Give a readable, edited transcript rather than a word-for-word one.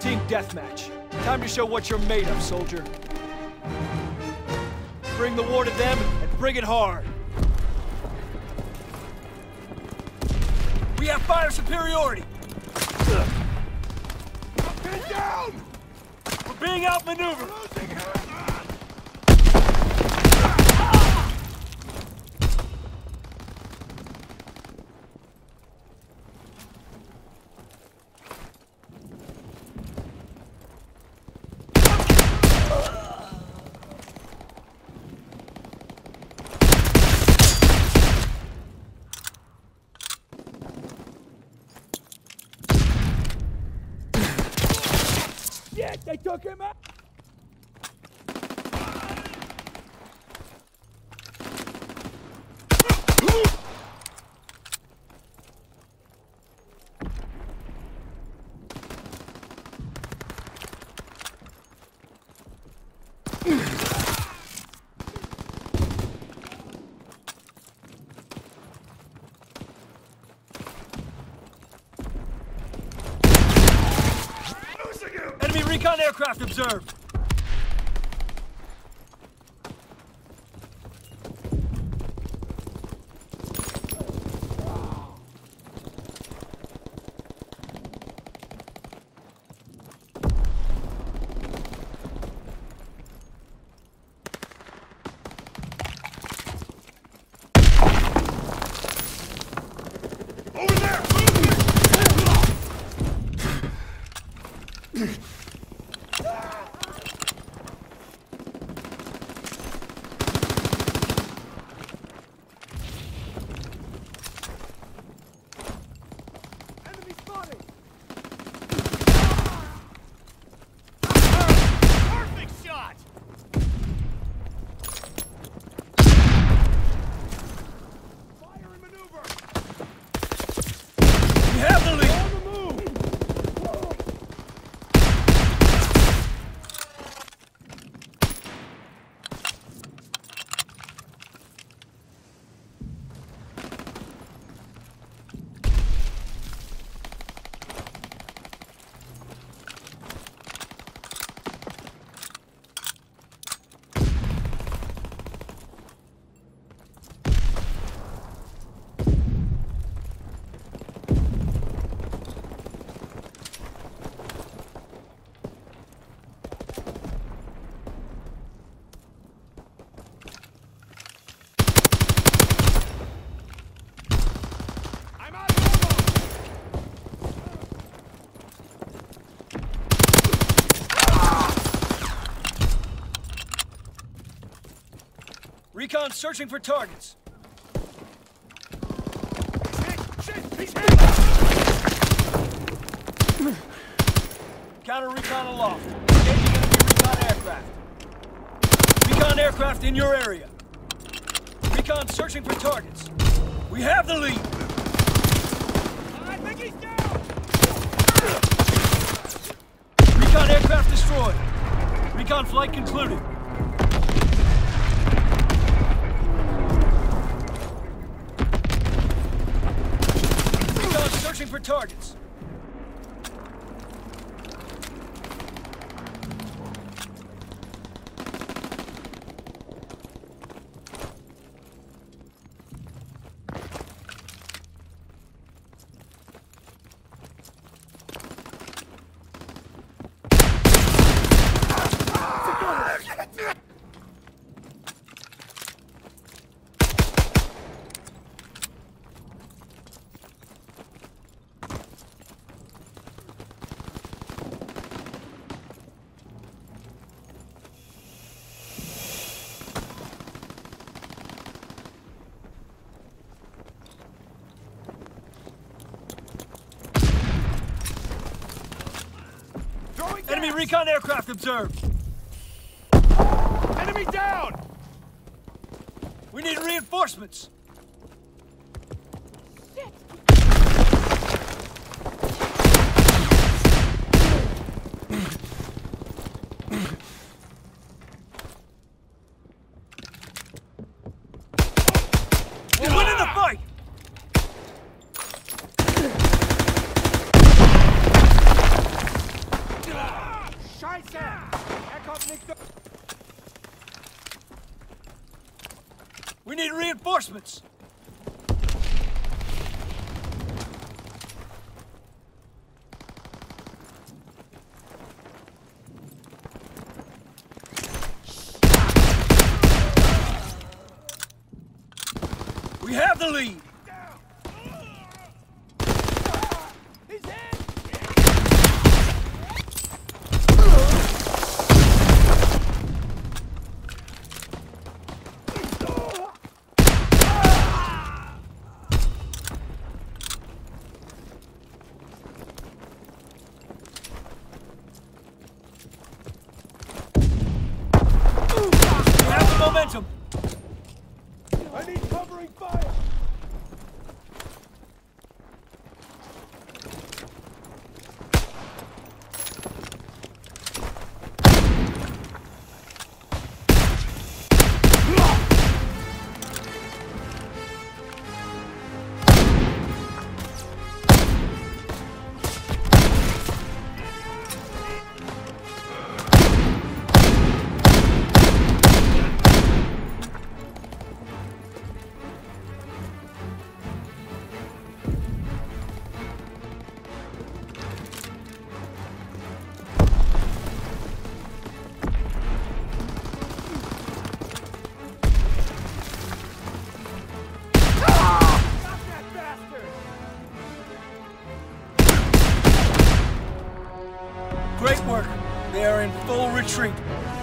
Team deathmatch. Time to show what you're made of, soldier. Bring the war to them and bring it hard. We have fire superiority. Pin down! We're being outmaneuvered. Shit, they took him out! Enemy recon aircraft observed! Over there! Enemy spotted! Perfect shot! Fire and maneuver! We have the lead! On the move! I'm out of Recon searching for targets. ammo! Shit! He's hit! Counter recon aloft. Engaging enemy recon aircraft. Recon aircraft in your area. Recon searching for targets. We have the lead. I think he's down! Recon aircraft destroyed. Recon flight concluded. Recon searching for targets. Throwing Enemy gas! recon aircraft observed. Enemy down! We need reinforcements. We're winning the fight! We need reinforcements! We have the lead! He's hit! We have the momentum! I need covering fire! Great work. They are in full retreat.